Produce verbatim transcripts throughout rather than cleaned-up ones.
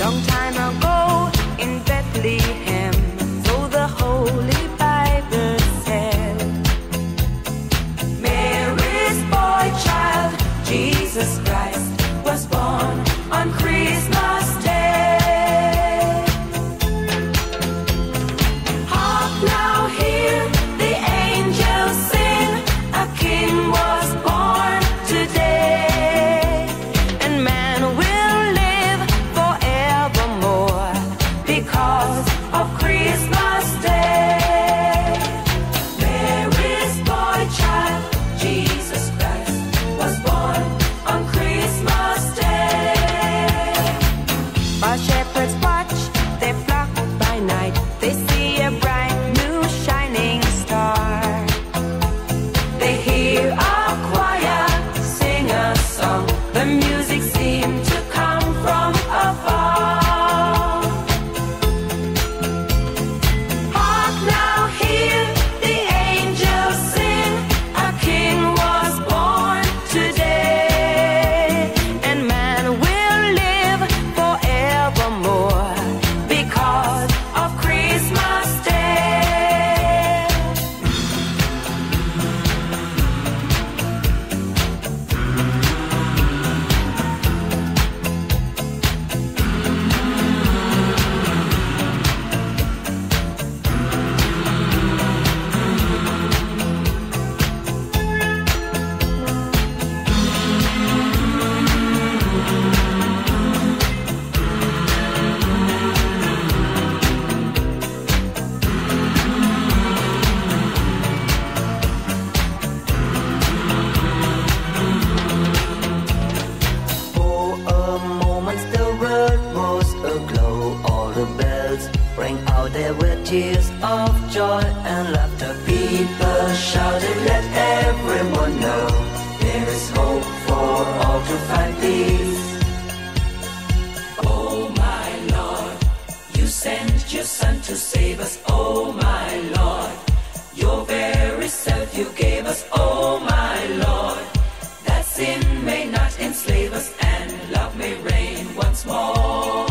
Long time ago in Bethlehem, so the Holy Bible said, Mary's boy child, Jesus Christ, was born on Christmas Day. Hark now, hear the angels sing, a king was born today, and man will live forevermore because of Christmas Day. Mary's boy child, Jesus Christ, was born on Christmas Day. While shepherds watch their flock by night, they see a bright new shining star. They hear a choir sing a song, the music seemed to come from afar. Hark now, hear the angels sing, a king was born today, and man will live forevermore because of Christmas Day. For a moment the world was aglow. All the bells rang out, there were tears of joy and laughter. People shouted, let everyone know there is hope for all to find peace. Oh my Lord, you sent your Son to save us. Oh my Lord, your very self you gave us. Oh my Lord, that sin may not enslave us and love may reign once more.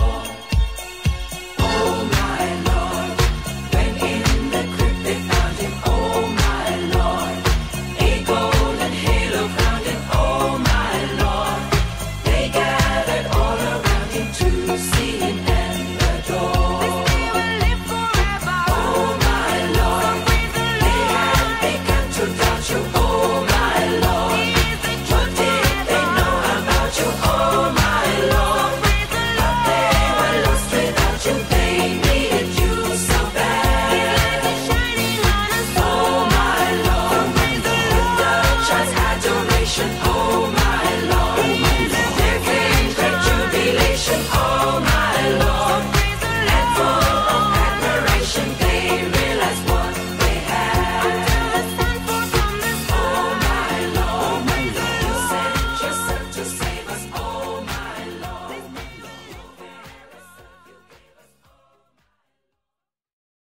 Oh my Lord, when in the crypt they found him. Oh my Lord, a golden halo crowned him. Oh my Lord, they gathered all around him to see him and adore. They will live forever. Oh my Lord, they had begun to doubt you. Oh my Lord, what did they know about you? Oh my Lord, but they were lost without you. They needed you so bad. Oh my Lord, with the child's adoration.